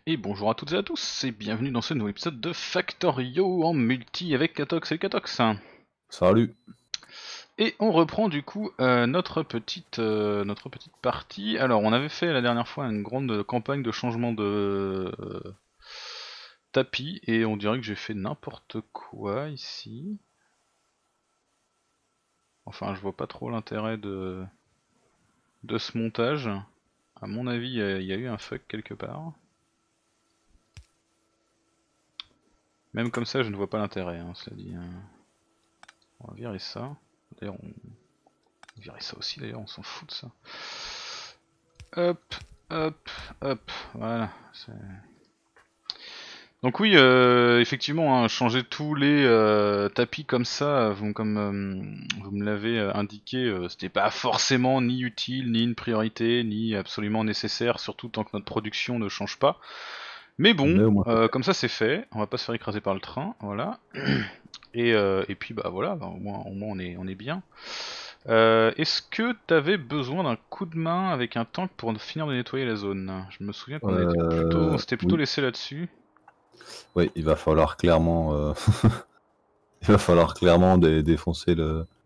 Et bonjour à toutes et à tous, et bienvenue dans ce nouveau épisode de Factorio en multi avec Katox et Katox. Salut. Et on reprend du coup notre petite partie. Alors on avait fait la dernière fois une grande campagne de changement de tapis, et on dirait que j'ai fait n'importe quoi ici. Enfin je vois pas trop l'intérêt de ce montage. À mon avis il y a eu un fuck quelque part. Même comme ça je ne vois pas l'intérêt, cela dit. On va virer ça. D'ailleurs on virer ça aussi d'ailleurs, on s'en fout de ça. Hop, hop, hop, voilà. Donc oui, effectivement, hein, changer tous les tapis comme ça, comme vous me l'avez indiqué, c'était pas forcément ni utile, ni une priorité, ni absolument nécessaire, surtout tant que notre production ne change pas. Mais Mais bon, au moins, comme ça c'est fait, on va pas se faire écraser par le train, voilà. Et puis bah voilà, bah, au moins on est bien. Est-ce que t'avais besoin d'un coup de main avec un tank pour finir de nettoyer la zone? Je me souviens on s'était plutôt oui, laissé là-dessus. oui, il va falloir clairement, il va falloir clairement défoncer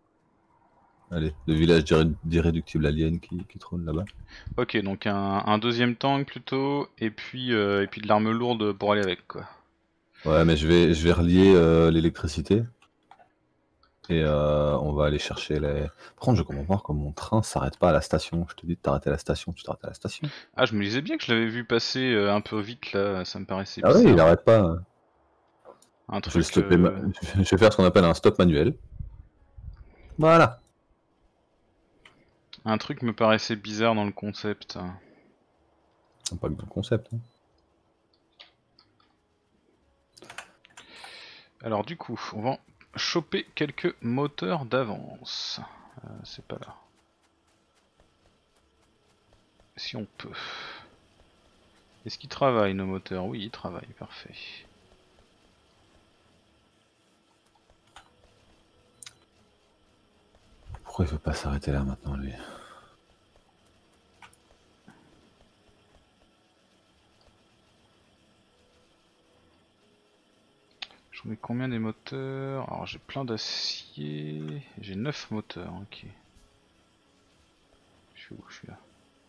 le village d'irréductible alien qui trône là-bas. Ok, donc un deuxième tank plutôt, et puis de l'arme lourde pour aller avec quoi. Ouais, mais je vais relier l'électricité et on va aller chercher les. Par contre, je comprends pas comme mon train s'arrête pas à la station. Je te dis de t'arrêter à la station, tu t'arrêtes à la station. Ah, je me disais bien que je l'avais vu passer un peu vite là, ça me paraissait Ah oui, il bizarre. arrête pas. Un Je vais le truc, stopper. Je vais faire ce qu'on appelle un stop manuel. Voilà. un truc me paraissait bizarre dans le concept. Pas que dans le concept, hein. Alors du coup, on va choper quelques moteurs d'avance. C'est pas là. Si on peut. Est-ce qu'ils travaillent nos moteurs? Oui, ils travaillent, parfait. Pourquoi il veut pas s'arrêter là maintenant, lui? J'en ai combien des moteurs? Alors j'ai plein d'acier. J'ai 9 moteurs, ok. Je suis où? Je suis là.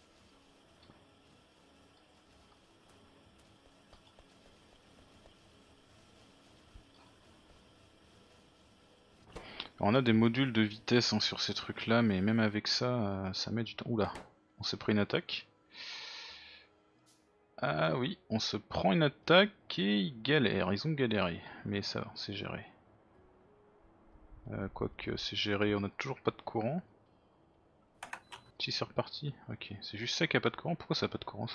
Alors, on a des modules de vitesse sur ces trucs là, mais même avec ça, ça met du temps. Oula, on s'est pris une attaque. Ah oui, on se prend une attaque et ils galèrent, ils ont galéré. Mais ça va, c'est géré. Quoique c'est géré, on a toujours pas de courant. Si c'est reparti, ok. C'est juste ça qui a pas de courant, pourquoi ça a pas de courant ça?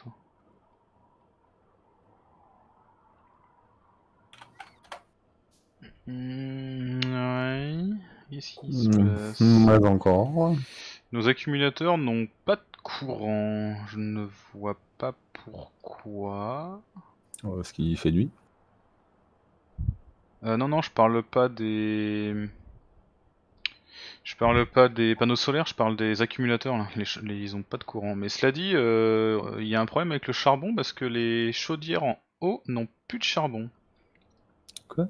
Ouais. Qu'est-ce qui se passe? Pas encore. Nos accumulateurs n'ont pas de courant. Je ne vois pas pourquoi. Parce qu'il fait nuit. Non, non, je parle pas des. Je parle pas des panneaux solaires, je parle des accumulateurs là. Ils ont pas de courant. Mais cela dit, il y a un problème avec le charbon parce que les chaudières en haut n'ont plus de charbon. Quoi?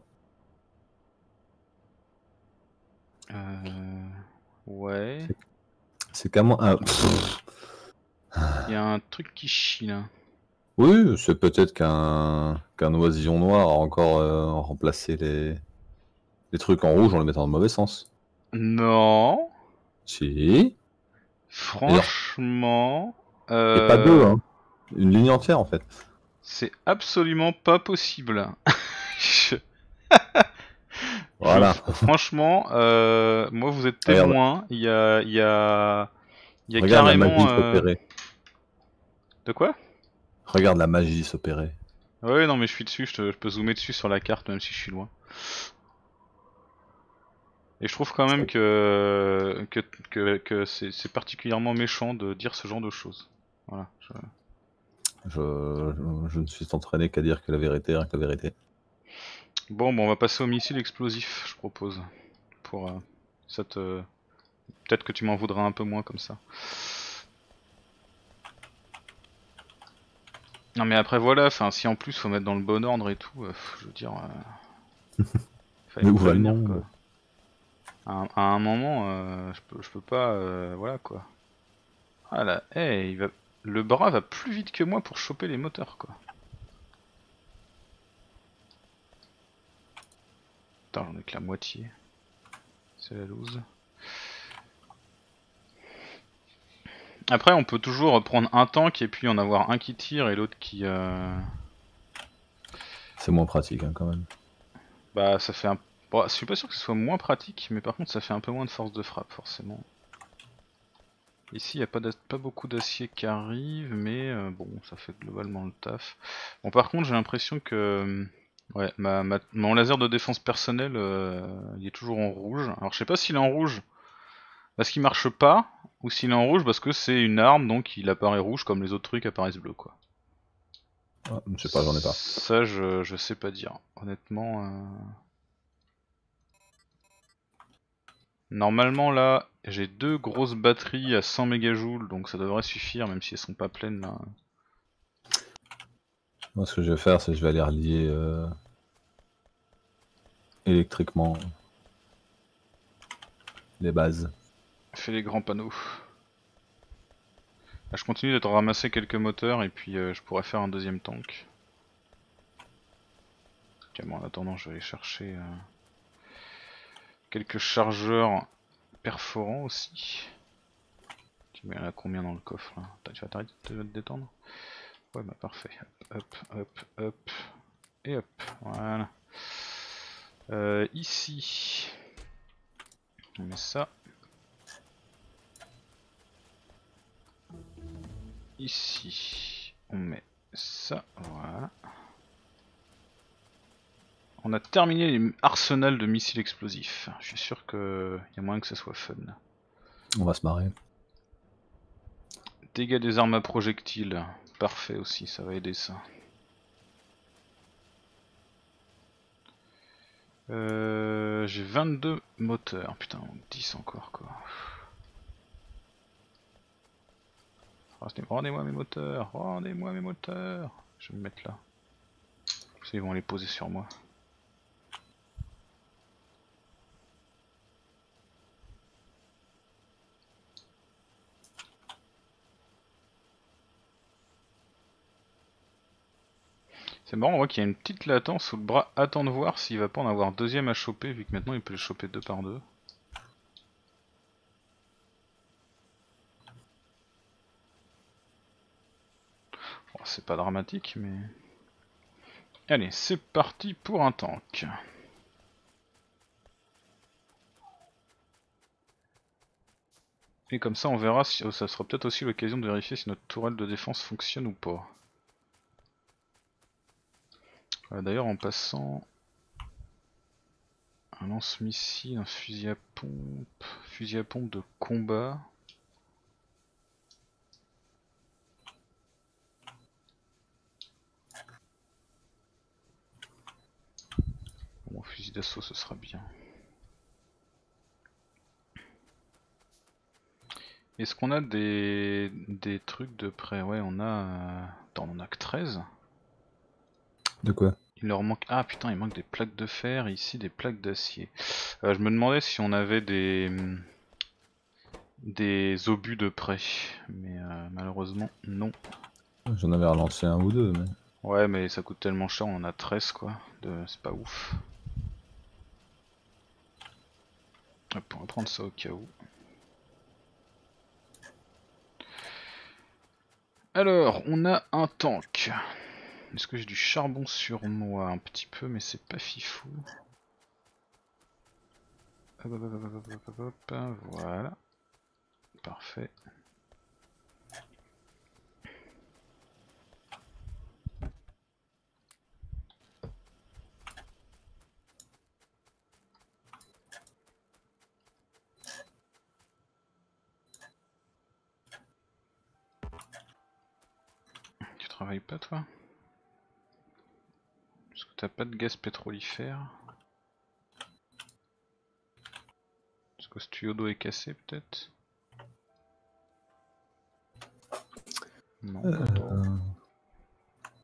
Euh... Ouais. C'est qu'à moi. Ah, Il y a un truc qui chie là. oui, c'est peut-être qu'un oisillon noir a encore remplacé les trucs en rouge en les mettant dans le mauvais sens. Non. Si. Et genre, Franchement. et pas deux, hein. Une ligne entière en fait. C'est absolument pas possible. Je- Voilà. franchement, moi vous êtes Regarde, témoin. Il y a regarde la carrément. magie s'opérer. De quoi? Regarde la magie s'opérer. Ouais, non, mais je suis dessus. Je peux zoomer dessus sur la carte même si je suis loin. Et je trouve quand même que c'est particulièrement méchant de dire ce genre de choses. Voilà. Je ne suis entraîné qu'à dire que la vérité, rien que la vérité. Bon, on va passer au missile explosif, je propose. Pour ça te... Peut-être que tu m'en voudras un peu moins comme ça. Non mais après voilà, enfin si en plus faut mettre dans le bon ordre et tout, je veux dire, fallait Mais me où va le prévenir quoi. monde? À un moment, je peux pas, voilà quoi. Ah là, hey, le bras va plus vite que moi pour choper les moteurs quoi. Putain, j'en ai que la moitié. C'est la loose. Après, on peut toujours prendre un tank et puis en avoir un qui tire et l'autre qui. C'est moins pratique hein, quand même. Bah, ça fait un. Bon, je suis pas sûr que ce soit moins pratique, mais par contre, ça fait un peu moins de force de frappe, forcément. Ici, il n'y a pas beaucoup d'acier qui arrive, mais bon, ça fait globalement le taf. Bon, par contre, j'ai l'impression que. Ouais, mon laser de défense personnelle, il est toujours en rouge. Alors, je sais pas s'il est en rouge parce qu'il marche pas, ou s'il est en rouge parce que c'est une arme, donc il apparaît rouge comme les autres trucs apparaissent bleus, quoi. Ah, je sais pas, j'en ai pas. Ça, je sais pas dire. Honnêtement, normalement là, j'ai deux grosses batteries à 100 mégajoules, donc ça devrait suffire, même si elles sont pas pleines là. Moi, ce que je vais faire, c'est que je vais aller relier électriquement les bases. Fais les grands panneaux. Là, je continue de ramasser quelques moteurs et puis je pourrais faire un deuxième tank. Ok, bon, en attendant, je vais aller chercher quelques chargeurs perforants aussi. Tu mets là combien dans le coffre là? Tu vas t'arrêter de te détendre? Ouais, bah parfait. Hop, hop, hop, et hop, voilà. Ici, on met ça. Ici, on met ça, voilà. On a terminé les arsenals de missiles explosifs. Je suis sûr qu'il y a moyen que ce soit fun. On va se marrer. Dégâts des armes à projectiles, parfait aussi, ça va aider ça. J'ai 22 moteurs, putain, 10 encore quoi. Rendez-moi mes moteurs, rendez-moi mes moteurs. Je vais me mettre là. Ils vont les poser sur moi. C'est marrant, on voit qu'il y a une petite latence où le bras attend de voir s'il va pas en avoir un deuxième à choper, vu que maintenant il peut les choper deux par deux. Bon, c'est pas dramatique, mais... Allez, c'est parti pour un tank. Et comme ça on verra si... Oh, ça sera peut-être aussi l'occasion de vérifier si notre tourelle de défense fonctionne ou pas. D'ailleurs en passant... Un lance-missile, un fusil à pompe de combat. Bon, fusil d'assaut ce sera bien. Est-ce qu'on a des trucs de près? Ouais, on a... Attends, on en a que 13. De quoi? Il leur manque... Ah putain, il manque des plaques de fer et ici des plaques d'acier. Je me demandais si on avait des obus de près, mais malheureusement non. J'en avais relancé un ou deux, mais... Ouais, mais ça coûte tellement cher, on en a 13 quoi. C'est pas ouf. Hop, on va prendre ça au cas où. Alors, on a un tank. Est-ce que j'ai du charbon sur moi? Un petit peu, mais c'est pas fifou. Hop, hop, hop, hop, hop, hop, hop, voilà. Parfait. Tu travailles pas toi? Parce que t'as pas de gaz pétrolifère. Est-ce que ce tuyau d'eau est cassé peut-être? Non, pas trop.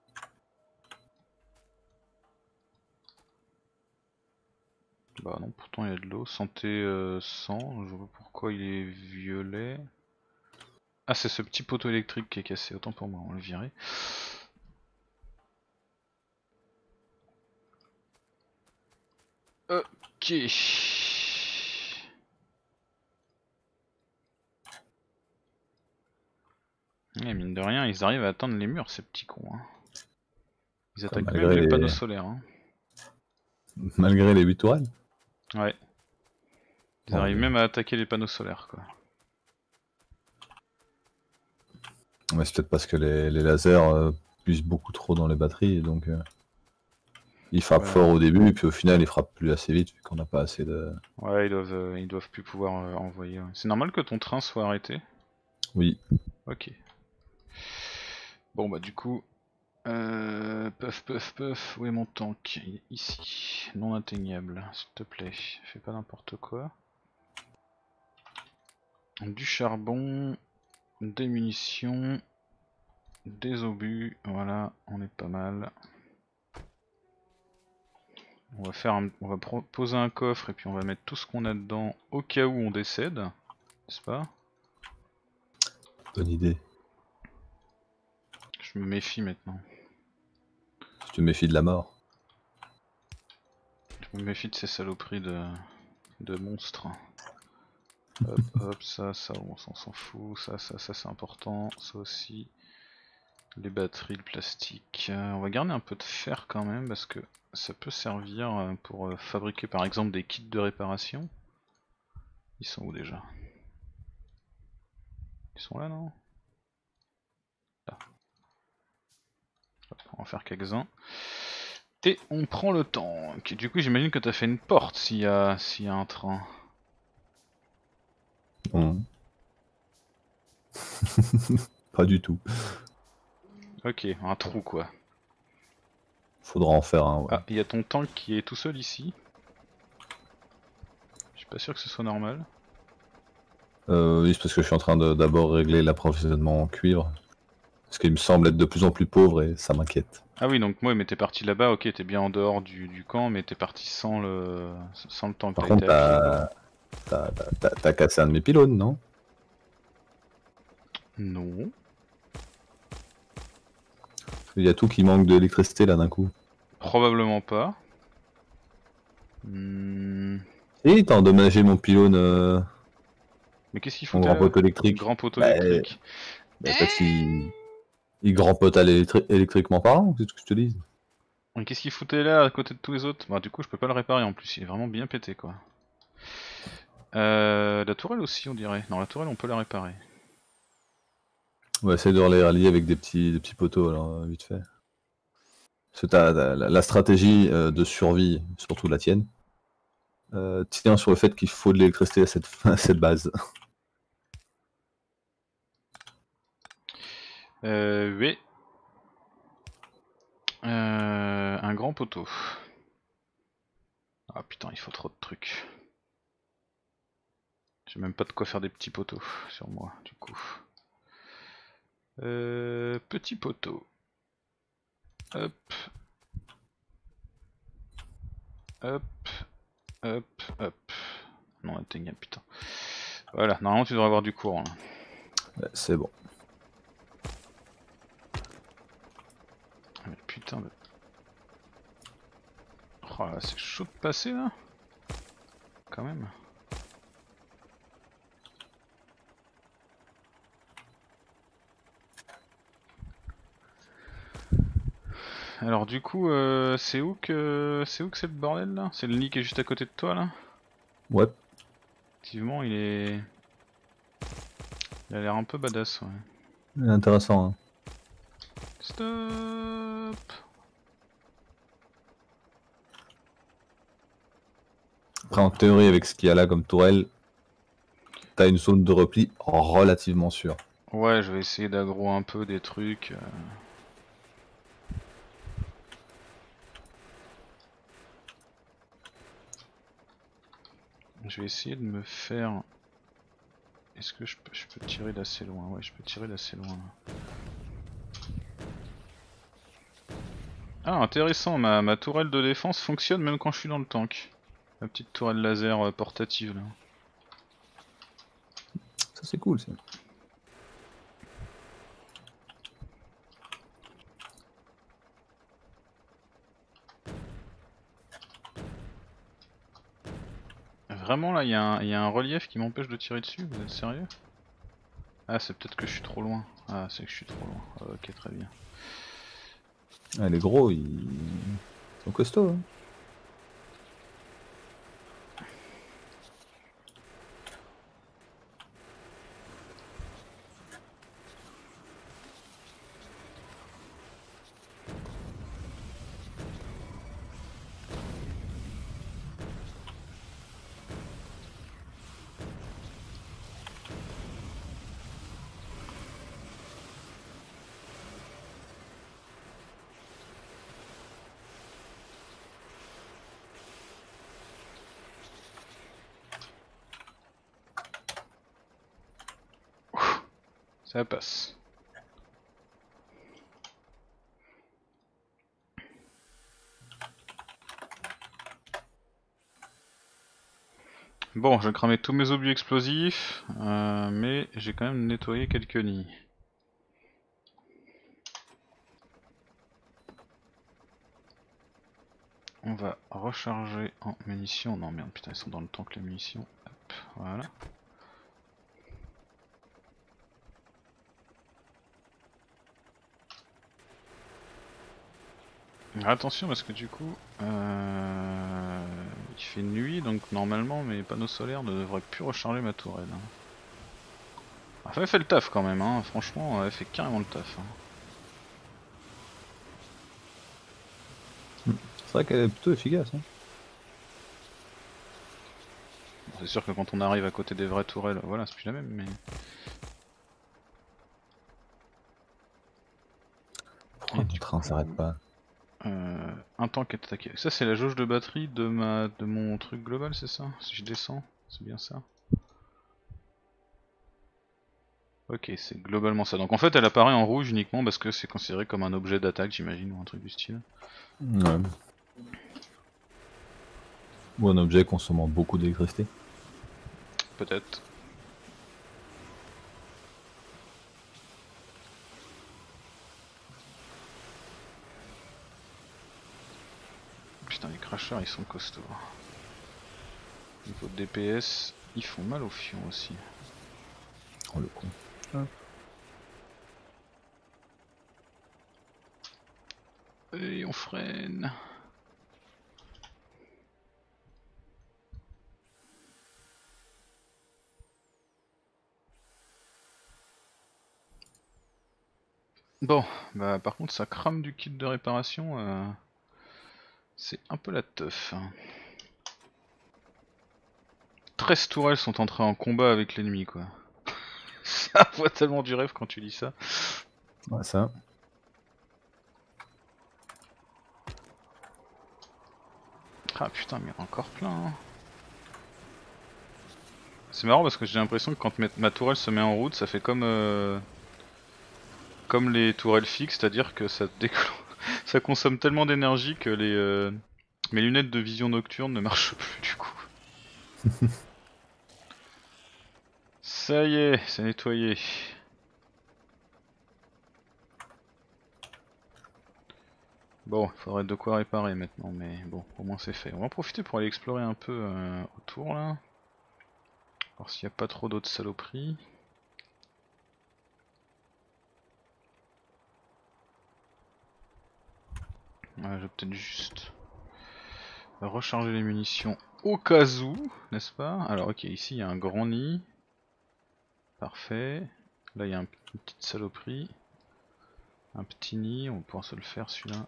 Bah non, pourtant il y a de l'eau. Santé 100, je vois pas pourquoi il est violet. Ah, c'est ce petit poteau électrique qui est cassé, autant pour moi, on va le virer. Ok. Et mine de rien, ils arrivent à atteindre les murs, ces petits cons. Hein. Ils Enfin, attaquent même les panneaux solaires. Hein. Malgré les 8 tourelles. Ouais. Ils Oh, arrivent oui. même à attaquer les panneaux solaires, quoi. Ouais, c'est peut-être parce que les lasers puissent beaucoup trop dans les batteries, et donc ils frappent Ouais. fort au début, et puis au final ils frappent plus assez vite, vu qu'on n'a pas assez de... Ouais, ils doivent plus pouvoir envoyer. Ouais. C'est normal que ton train soit arrêté. Oui. Ok. Bon bah du coup, puff, où est mon tank? Il est ici, non atteignable, s'il te plaît, fais pas n'importe quoi. Du charbon, des munitions, des obus, voilà, on est pas mal. On va poser un coffre et puis on va mettre tout ce qu'on a dedans au cas où on décède, n'est-ce pas? Bonne idée. Je me méfie maintenant. Tu te méfies de la mort. Je me méfie de ces saloperies de monstres. Hop, ça, on s'en fout, ça c'est important, ça aussi. Les batteries, le plastique. On va garder un peu de fer quand même parce que ça peut servir pour fabriquer par exemple des kits de réparation. Ils sont où déjà? Ils sont là non? Là. Hop, on va en faire quelques-uns. Et on prend le temps. Okay, du coup j'imagine que t'as fait une porte s'il y a un train. Non. Pas du tout. Ok, un trou quoi. Faudra en faire un, ouais. Ah, il y a ton tank qui est tout seul ici. Je suis pas sûr que ce soit normal. Oui, c'est parce que je suis en train de d'abord régler l'approvisionnement en cuivre. Parce qu'il me semble être de plus en plus pauvre et ça m'inquiète. Ah oui, donc moi, mais t'es parti là-bas, ok, t'es bien en dehors du camp, mais t'es parti sans le tank, Par t'as été contre, à pied quoi. t'as cassé un de mes pylônes, non? Non. Il y a tout qui manque d'électricité là d'un coup. Probablement pas. Hmm. Et t'as endommagé mon pylône, Mais qu'est-ce qu'il mon foutait grand là? poteau électrique. Grand poteau Bah, électrique. parce qu'il grampote électriquement parlant, c'est ce que je te dis. Mais qu'est-ce qu'il foutait là à côté de tous les autres? Bah du coup je peux pas le réparer en plus, il est vraiment bien pété quoi. La tourelle aussi on dirait. Non la tourelle on peut la réparer. On va essayer de les rallier avec des petits poteaux, alors, vite fait. Parce que t'as la stratégie de survie, surtout la tienne, tient sur le fait qu'il faut de l'électricité à à cette base. Oui. Un grand poteau. Ah putain il faut trop de trucs. J'ai même pas de quoi faire des petits poteaux sur moi du coup. Petit poteau. Hop. Hop. Hop. Non atteignable putain. Voilà, normalement tu devrais avoir du courant là. Ouais, c'est bon. Ah, mais putain de... Oh là c'est chaud de passer là. Quand même. Alors du coup c'est où que c'est le bordel là? C'est le nid qui est juste à côté de toi là? Ouais. Effectivement il a l'air un peu badass ouais. Intéressant. Hein. Stop. Après, en théorie, avec ce qu'il y a là comme tourelle, t'as une zone de repli relativement sûre. Ouais je vais essayer d'aggro un peu des trucs. Je vais essayer de me faire... Est-ce que je peux tirer d'assez loin? Ouais je peux tirer d'assez loin. Ah intéressant, ma tourelle de défense fonctionne même quand je suis dans le tank. La petite tourelle laser portative là. Ça c'est cool ça. Vraiment là, il y a un relief qui m'empêche de tirer dessus, vous êtes sérieux? Ah, c'est peut-être que je suis trop loin. Ah, c'est que je suis trop loin. Ok, très bien. Ah, les gros, ils sont costauds. Hein. Ça passe. Bon, je vais cramer tous mes objets explosifs, mais j'ai quand même nettoyé quelques nids. On va recharger en munitions. Non merde, putain, ils sont dans le tank les munitions. Hop, voilà. Attention parce que du coup, il fait nuit donc normalement mes panneaux solaires ne devraient plus recharger ma tourelle. Enfin, elle fait le taf quand même, hein. Franchement, elle fait carrément le taf. Hein. C'est vrai qu'elle est plutôt efficace. Hein. Bon, c'est sûr que quand on arrive à côté des vraies tourelles, voilà, c'est plus la même, mais... Pourquoi mon train s'arrête pas? Un tank est attaqué. Ça c'est la jauge de batterie de mon truc global, c'est ça? Si je descends, c'est bien ça? Ok, c'est globalement ça. Donc en fait elle apparaît en rouge uniquement parce que c'est considéré comme un objet d'attaque, j'imagine, ou un truc du style. Ouais. Ou un objet consommant beaucoup d'électricité. Peut-être. Putain, les crashers ils sont costauds. Niveau de DPS, ils font mal au fion aussi. Oh le con. Et on freine. Bon, bah par contre ça crame du kit de réparation, c'est un peu la teuf. 13 tourelles sont entrées en combat avec l'ennemi quoi. Ça voit tellement du rêve quand tu dis ça. Ouais, ça. Ah putain, mais il y en a encore plein. Hein. C'est marrant parce que j'ai l'impression que quand ma tourelle se met en route, ça fait comme les tourelles fixes, c'est-à-dire que ça consomme tellement d'énergie que mes lunettes de vision nocturne ne marchent plus du coup. Ça y est, c'est nettoyé. Bon, il faudrait de quoi réparer maintenant, mais bon, au moins c'est fait. On va en profiter pour aller explorer un peu autour là. Voir s'il n'y a pas trop d'autres saloperies. Ouais, je vais peut-être juste recharger les munitions au cas où, n'est-ce pas? Alors ok, ici il y a un grand nid. Parfait. Là il y a une petite saloperie. Un petit nid, on va pouvoir se le faire celui-là.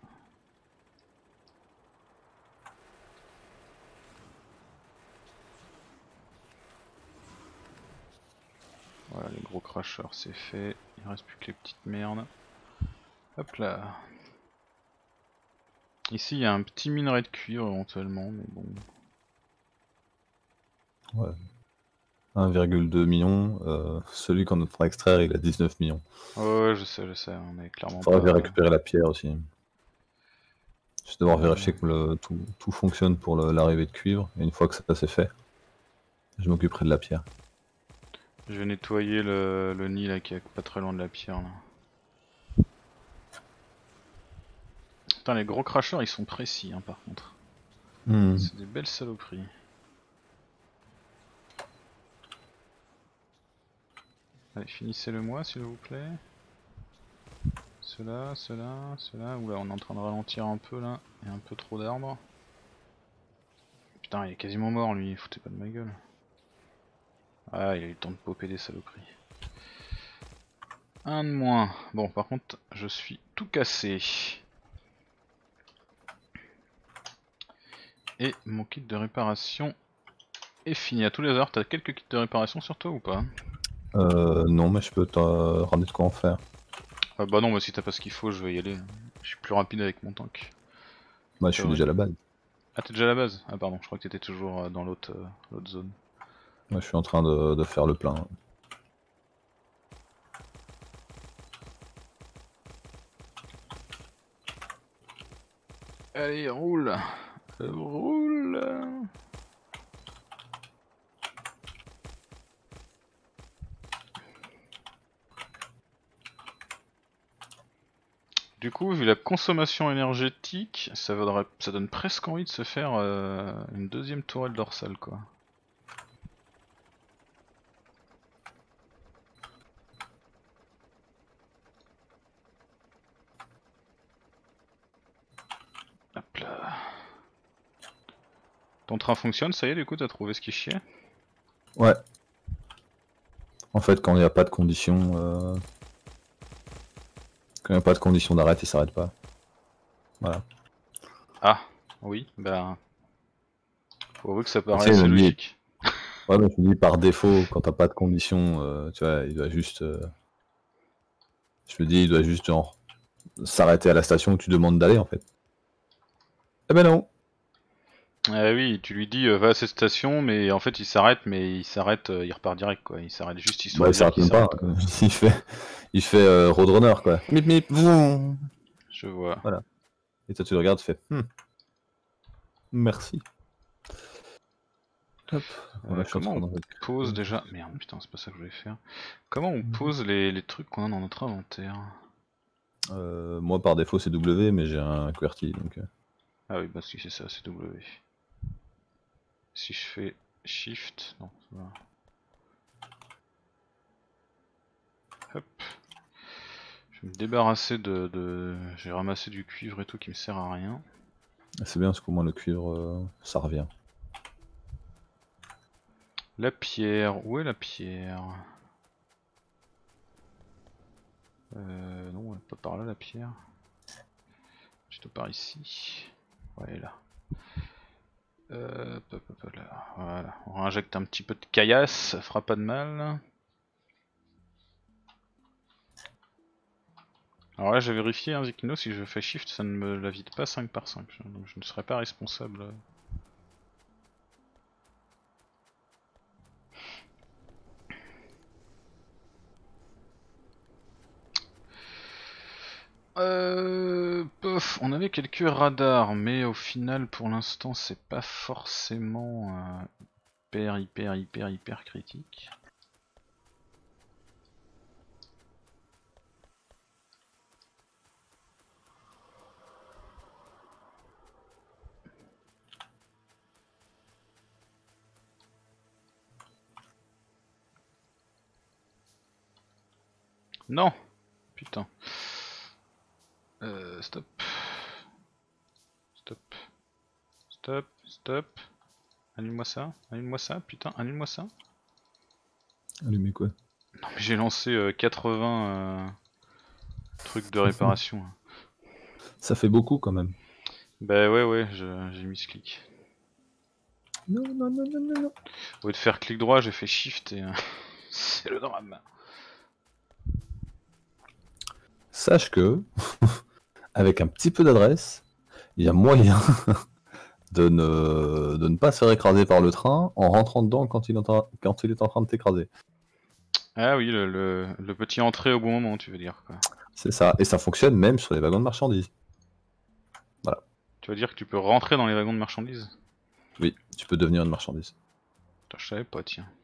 Voilà, les gros crashers c'est fait. Il reste plus que les petites merdes. Hop là. Ici il y a un petit minerai de cuivre éventuellement, mais bon. Ouais. 1,2 million. Celui qu'on fera extraire, il a 19 millions. Ouais, je sais, on est clairement Faudra que pas. récupérer la pierre aussi. Je vais devoir vérifier que tout fonctionne pour l'arrivée de cuivre. Et une fois que ça c'est fait, je m'occuperai de la pierre. Je vais nettoyer le nid là qui est pas très loin de la pierre là. Putain, les gros cracheurs ils sont précis hein, par contre. C'est des belles saloperies. Allez, finissez-le moi s'il vous plaît. Cela. Oula, on est en train de ralentir un peu là. Il y a un peu trop d'arbres. Putain, il est quasiment mort lui, foutez pas de ma gueule. Ah, il a eu le temps de popper des saloperies. Un de moins. Bon, par contre, je suis tout cassé. Et mon kit de réparation est fini. À tous les heures, t'as quelques kits de réparation sur toi ou pas? Non, mais je peux te ramener de quoi en faire. Ah bah non, moi si t'as pas ce qu'il faut, je vais y aller. Je suis plus rapide avec mon tank. Moi, je suis déjà à la base. Ah, t'es déjà à la base? Ah pardon, je crois que t'étais toujours dans l'autre zone. Moi, je suis en train de faire le plein. Allez, roule! Roule! Du coup, vu la consommation énergétique, ça donne presque envie de se faire une deuxième tourelle dorsale quoi. Hop là. Ton train fonctionne, ça y est, du coup, t'as trouvé ce qui chiait? Ouais. En fait, quand il n'y a pas de conditions... Quand il n'y a pas de condition d'arrêt, il s'arrête pas. Voilà. Ah, oui, bah... Faut avouer que ça paraît Tu sais, assez on dit- logique. Ouais, mais je me dis par défaut, quand t'as pas de conditions, tu vois, il doit juste... Je me dis, il doit juste genre s'arrêter à la station où tu demandes d'aller en fait. Eh ben non. Ah oui, tu lui dis va à cette station, mais en fait il s'arrête, il repart direct quoi. Il s'arrête juste histoire Bah, de il dire s'arrête qu'il même pas. s'arrête quoi. Il fait Roadrunner quoi. Mip mip, vroom. Je vois. Voilà. Et toi tu le regardes, tu fais merci. Hop. Voilà, je suis en Comment train on de... pose déjà... Merde, putain, c'est pas ça que je voulais faire. Comment on pose les trucs qu'on a dans notre inventaire? Moi par défaut c'est W, mais j'ai un QWERTY donc. Ah oui, bah si c'est ça, c'est W. Si je fais Shift... Non, ça va. Hop. Je vais me débarrasser J'ai ramassé du cuivre et tout qui me sert à rien. C'est bien parce qu'au moins le cuivre ça revient. La pierre, où est la pierre? Non, elle est pas par là la pierre. Plutôt par ici. Ouais, elle est là. Là. Voilà, on injecte un petit peu de caillasse, ça fera pas de mal. Alors là j'ai vérifié hein, Zikino, si je fais shift ça ne me la vide pas 5 par 5, donc je ne serai pas responsable. Pof, on avait quelques radars, mais au final pour l'instant c'est pas forcément hyper critique. Non! Putain. Stop. Stop. Stop. Stop. Allume-moi ça, putain, allume-moi ça. Allumer quoi? Non mais j'ai lancé 80 trucs de réparation. Ça fait beaucoup quand même. Bah ouais, j'ai mis ce clic. Non. Au lieu de faire clic droit, j'ai fait shift et c'est le drame. Sache que, avec un petit peu d'adresse, il y a moyen de ne pas se faire écraser par le train en rentrant dedans quand il est en train de t'écraser. Ah oui, le petit entrée au bon moment, tu veux dire quoi. C'est ça, et ça fonctionne même sur les wagons de marchandises. Voilà. Tu vas dire que tu peux rentrer dans les wagons de marchandises? Oui, tu peux devenir une marchandise. Putain, je savais pas, tiens.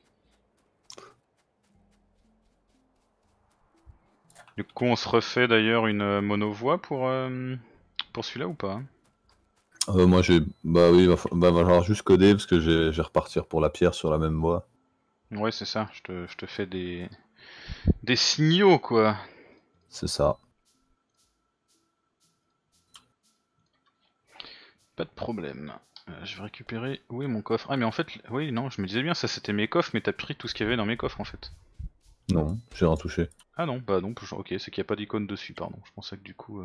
Du coup, on se refait d'ailleurs une monovoie pour celui-là ou pas? Moi j'ai. Bah oui, va falloir juste coder parce que je vais repartir pour la pierre sur la même voie. Ouais, c'est ça, je te fais des signaux, quoi. C'est ça. Pas de problème. Je vais récupérer... Où est mon coffre? Ah mais en fait, oui, non, je me disais bien, ça c'était mes coffres, mais t'as pris tout ce qu'il y avait dans mes coffres en fait. Non, j'ai rien touché. Ah non, bah non, ok, c'est qu'il n'y a pas d'icône dessus, pardon. Je pensais que du coup...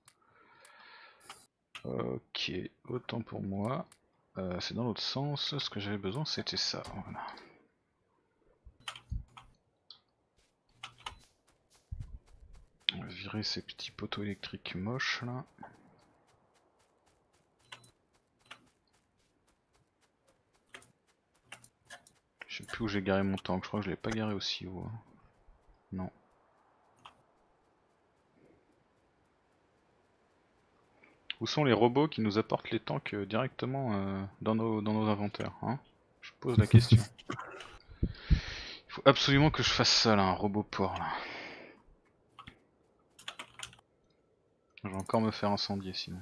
Ok, autant pour moi. C'est dans l'autre sens, ce que j'avais besoin c'était ça, voilà. On va virer ces petits poteaux électriques moches là. Je sais plus où j'ai garé mon tank, je crois que je l'ai pas garé aussi haut. Hein. Non. Où sont les robots qui nous apportent les tanks directement dans nos inventaires, hein? Je pose la question. Il faut absolument que je fasse ça là, un robot port là. Je vais encore me faire incendier sinon.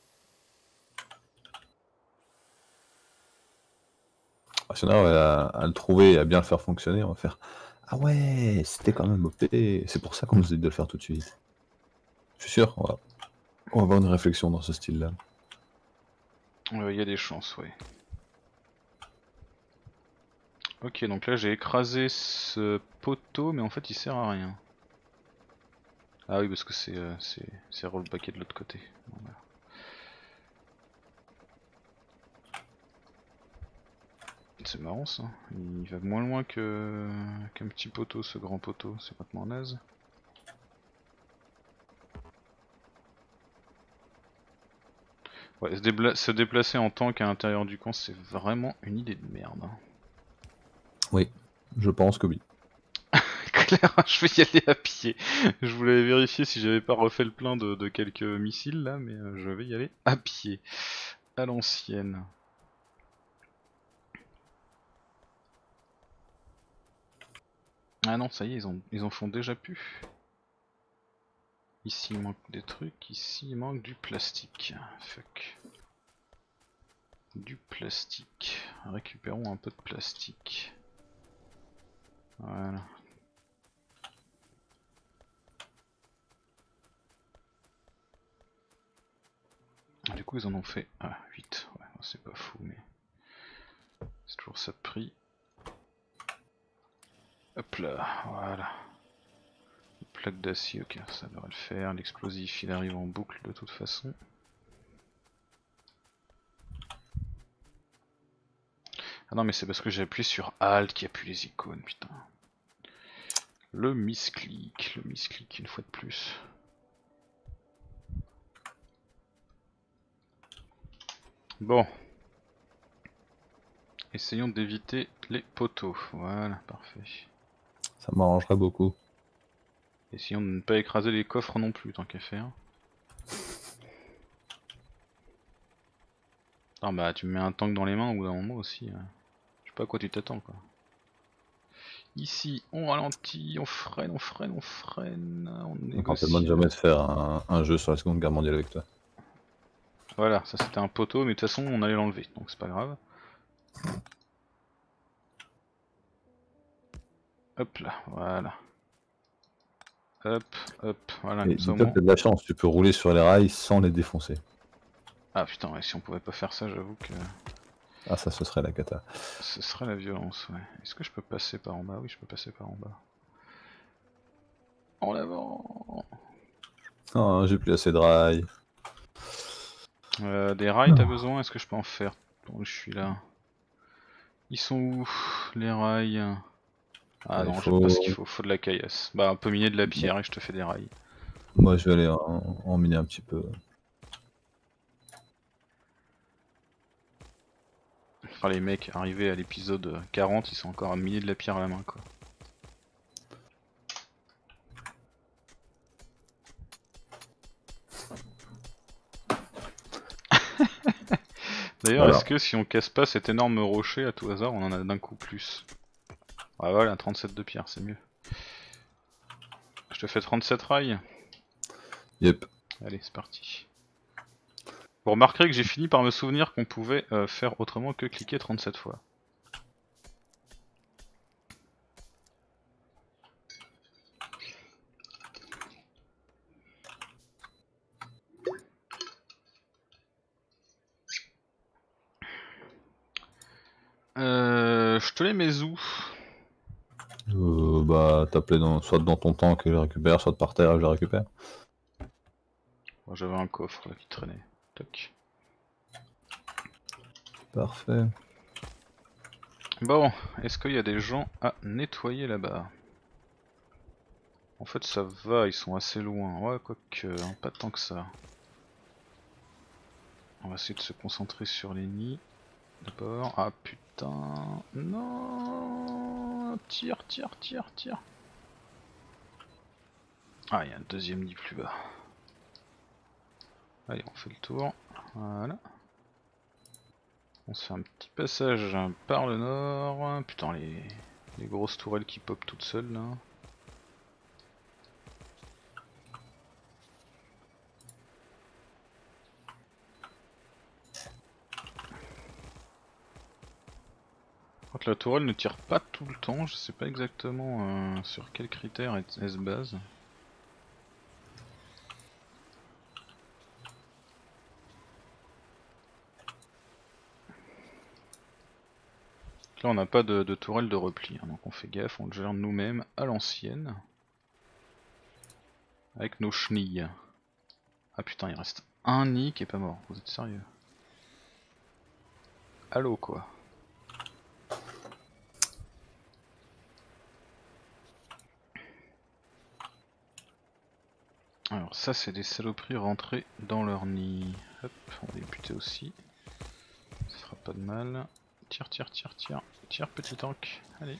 Si on arrive à le trouver et à bien le faire fonctionner, on va faire. Ah ouais, c'était quand même OP. C'est pour ça qu'on nous dit de le faire tout de suite. Je suis sûr, on va avoir une réflexion dans ce style-là. Il y a des chances, ouais. Ok, donc là j'ai écrasé ce poteau, mais en fait il sert à rien. Ah oui, parce que c'est rollbacké de l'autre côté. Bon, voilà. C'est marrant ça, il va moins loin qu'un petit poteau, ce grand poteau, c'est complètement naze. Ouais, se déplacer en tank à l'intérieur du camp, c'est vraiment une idée de merde. Hein. Oui, je pense que oui. Claire, je vais y aller à pied. Je voulais vérifier si j'avais pas refait le plein de quelques missiles là, mais je vais y aller à pied. À l'ancienne. Ah non, ça y est, ils en font déjà plus. Ici il manque des trucs, ici il manque du plastique. Fuck. Du plastique. Récupérons un peu de plastique. Voilà. Du coup ils en ont fait 8. Ouais, c'est pas fou mais c'est toujours ça de prix. Hop là, voilà. Plaque d'acier, ok, ça devrait le faire. L'explosif il arrive en boucle de toute façon. Ah non mais c'est parce que j'ai appuyé sur Alt qu'il n'y a plus les icônes, putain. Le misclick une fois de plus. Bon. Essayons d'éviter les poteaux, voilà, parfait. Ça m'arrangerait beaucoup. Essayons de ne pas écraser les coffres non plus, tant qu'à faire. Ah bah tu me mets un tank dans les mains au bout d'un moment aussi. Je sais pas à quoi tu t'attends quoi. Ici, on ralentit, on freine, on freine, on freine, on Donc ça demande négocie. jamais de faire un jeu sur la Seconde Guerre mondiale avec toi. Voilà, ça c'était un poteau, mais de toute façon on allait l'enlever, donc c'est pas grave. Hop là, voilà. Hop, voilà, Et comme ça au dis-toi que moins. t'as de la chance, tu peux rouler sur les rails sans les défoncer. Ah putain, ouais, si on pouvait pas faire ça, j'avoue que Ah ça, ce serait la cata. ce serait la violence, ouais. Est-ce que je peux passer par en bas? Oui, je peux passer par en bas. En avant. Non, j'ai plus assez de rails. Des rails, t'as besoin? Est-ce que je peux en faire? Bon, je suis là. Ils sont où, les rails? Ah Il non, j'ai pas ce qu'il faut... faut, faut de la caillasse. Bah, un peu miner de la pierre et je te fais des rails. Moi, je vais aller en miner un petit peu. Enfin, les mecs arrivés à l'épisode 40, ils sont encore à miner de la pierre à la main, quoi. D'ailleurs, Voilà. est-ce que si on casse pas cet énorme rocher à tout hasard, on en a d'un coup plus? Ah voilà, 37 de pierre, c'est mieux. Je te fais 37 rails. Yep. Allez, c'est parti. Vous remarquerez que j'ai fini par me souvenir qu'on pouvait faire autrement que cliquer 37 fois. Je te les mets où? Bah, t'appelais soit dans ton tank que je récupère, soit par terre et je le récupère. Bon, j'avais un coffre là qui traînait. Toc. Parfait. Bon, est-ce qu'il y a des gens à nettoyer là-bas? En fait ça va, ils sont assez loin. Ouais, quoique, hein, pas tant que ça. On va essayer de se concentrer sur les nids. D'abord. Ah putain. Non. Tire, tire, tire, tire. Ah, il y a un deuxième nid plus bas. Allez, on fait le tour. Voilà. On se fait un petit passage par le nord. Putain, les grosses tourelles qui pop toutes seules là. Quand la tourelle ne tire pas tout le temps, je sais pas exactement sur quels critères elle se base. Là on n'a pas de tourelle de repli, hein, donc on fait gaffe, on le gère nous-mêmes à l'ancienne. Avec nos chenilles. Ah putain, il reste un nid qui est pas mort, vous êtes sérieux? Allô quoi? Alors ça c'est des saloperies rentrées dans leur nid. Hop, on va les buter aussi. Ça fera pas de mal. Tire, tire, tire, tire. Tire petit tank, allez.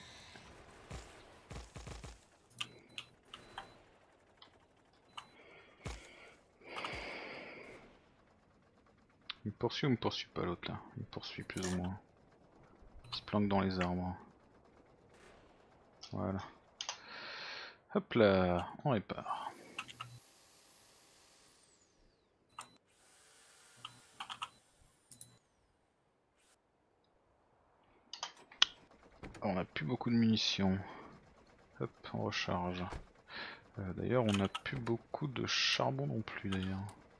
Il me poursuit ou me poursuit pas l'autre là? Il me poursuit plus ou moins. Il se planque dans les arbres. Voilà. Hop là, on répare. On a plus beaucoup de munitions. Hop, on recharge. D'ailleurs, on a plus beaucoup de charbon non plus d'ailleurs.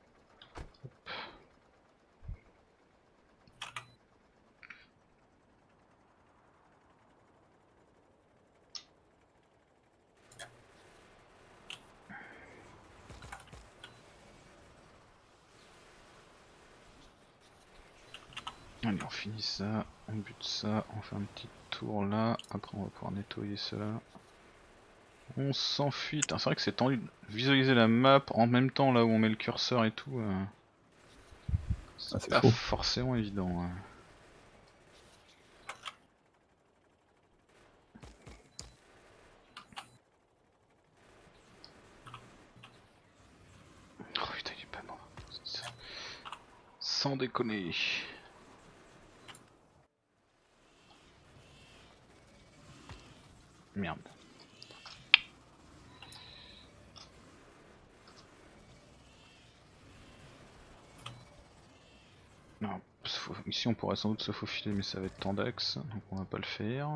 Allez, on finit ça, on bute ça, on fait un petit tour là, après on va pouvoir nettoyer cela. On s'enfuit, c'est vrai que c'est tendu de visualiser la map en même temps là où on met le curseur et tout. C'est pas faux. forcément évident. Hein. Oh putain, il est pas mort. Sans déconner. Merde. Non, ici on pourrait sans doute se faufiler mais ça va être tendax, donc on va pas le faire.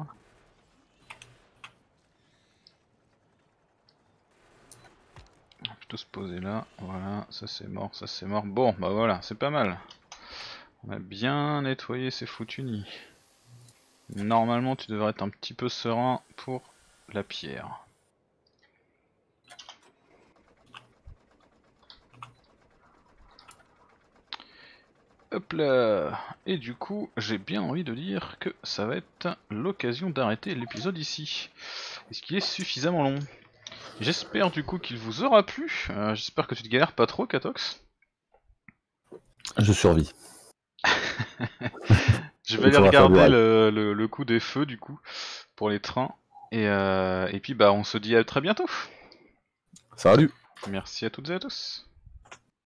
On va plutôt se poser là, voilà, ça c'est mort, ça c'est mort. Bon bah voilà, c'est pas mal. On a bien nettoyé ces foutus nids. Normalement tu devrais être un petit peu serein pour la pierre. Hop là. Et du coup, j'ai bien envie de dire que ça va être l'occasion d'arrêter l'épisode ici. Est-ce qu'il est suffisamment long? J'espère du coup qu'il vous aura plu. J'espère que tu te galères pas trop, Katox. Je survis. Je vais aller regarder le coup des feux du coup pour les trains. Et puis bah on se dit à très bientôt. Salut. Merci à toutes et à tous.